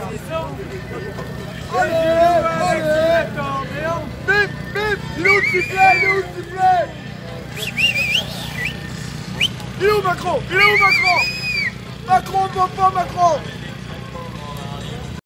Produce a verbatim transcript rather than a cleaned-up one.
Allez, allez. Bip, bip. Il est où le sifflet? Il est où le sifflet? Il est où Macron? Il est où Macron? Macron, on ne voit pas Macron.